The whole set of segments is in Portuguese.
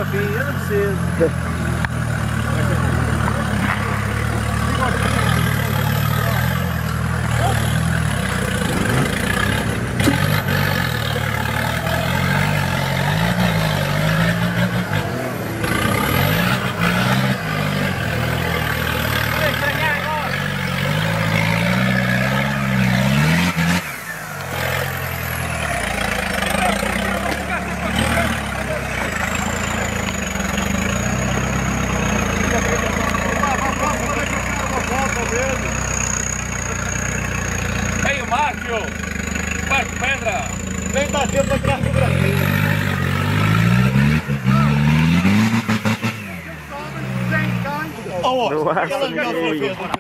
fotografia, eu não preciso. Ei, o Márcio! Márcio Pedra! Vem bater pra tirar fotografia. No ar,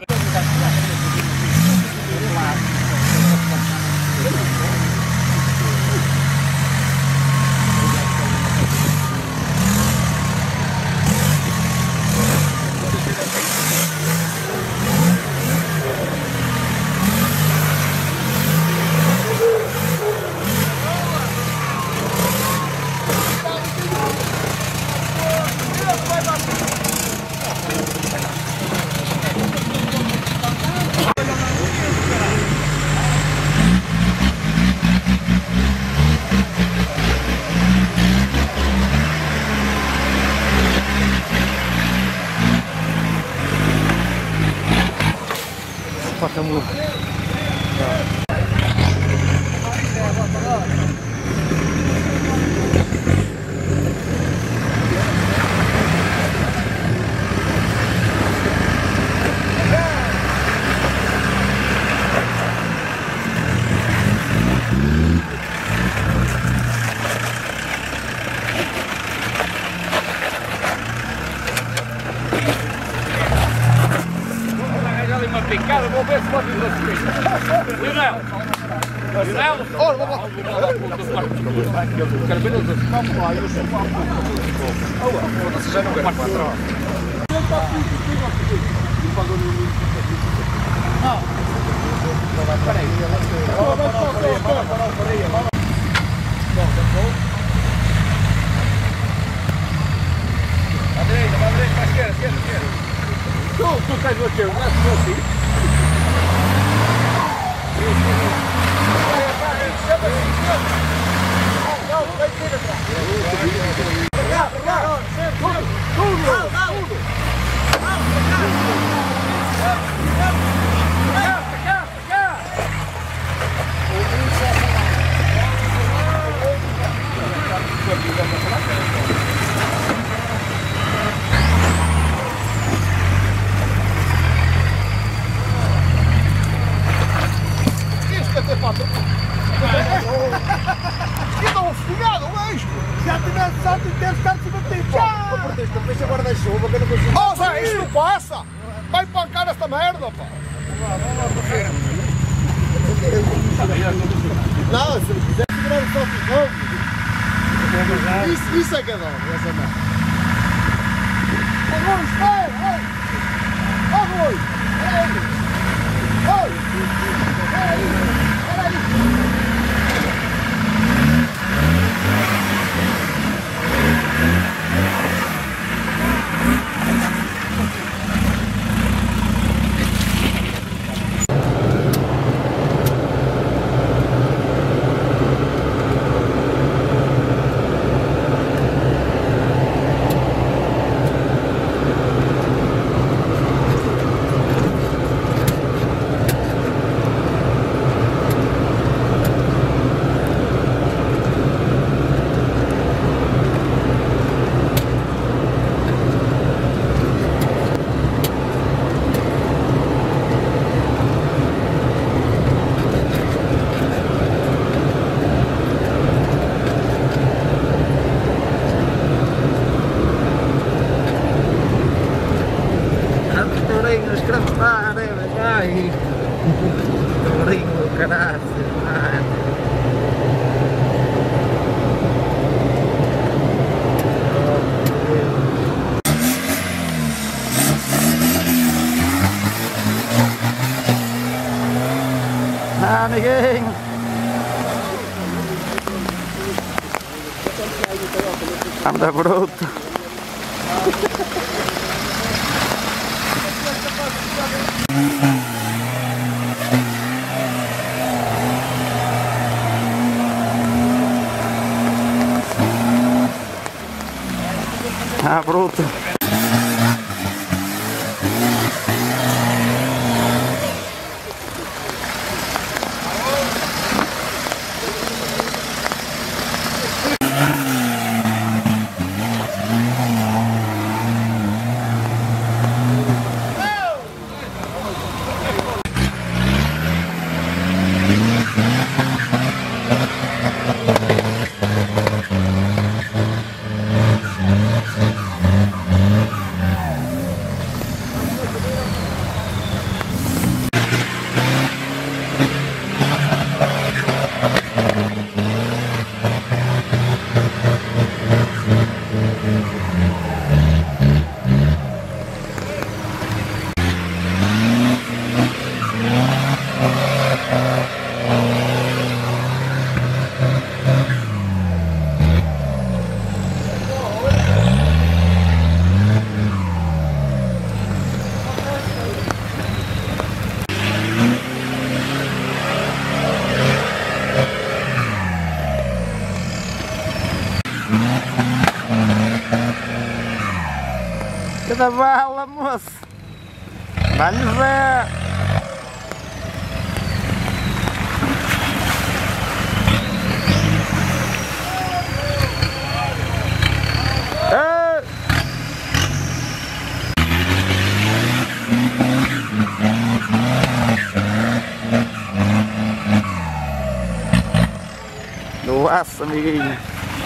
Потому uma picada, vou ver se pode ir assim. Lionel! Lionel! Olha, vamos lá! Quero ver os outros. Vamos lá, eu sou para a você já não quer para trás. Não! Espera aí. À direita, para a esquerda, esquerda. Tu estás no teu, não é assim? Não, vai ser atrás. Já tivesse salto inteiro, está de bater. Já! Deixa agora da chuva que eu não consigo. Oh, Zé, isto não passa! Vai pancar esta merda, pá! Não, se quiser segurar o sol ficou. Isso é que é dó, essa merda. Ô, Luís, vai! Ô, Luís! Amiguinho! Anda bruto! Ah, bruto. Cada bala, moço! Dá-lhe Zé! No aço, amiguinho!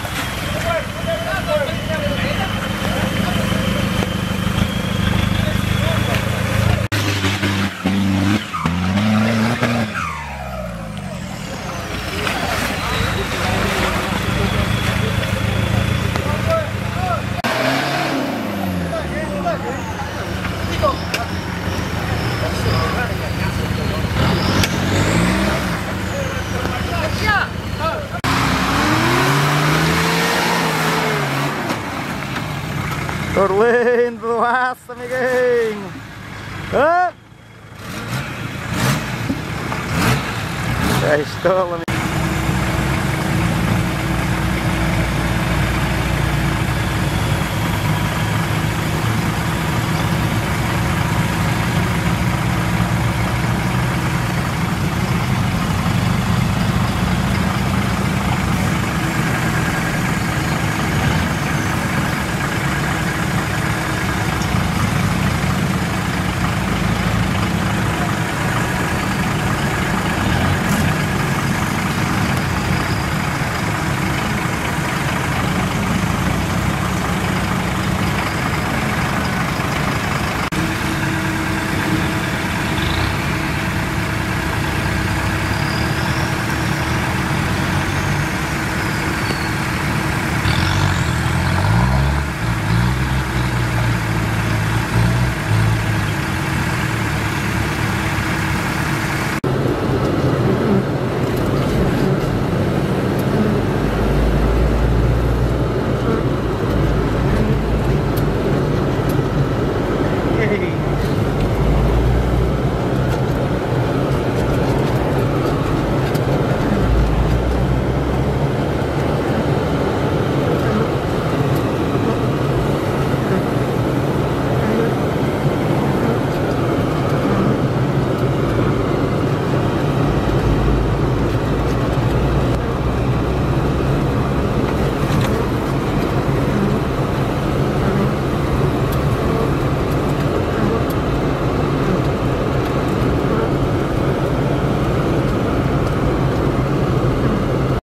Lindo do aço, amiguinho! Ah! Já estou, amigo.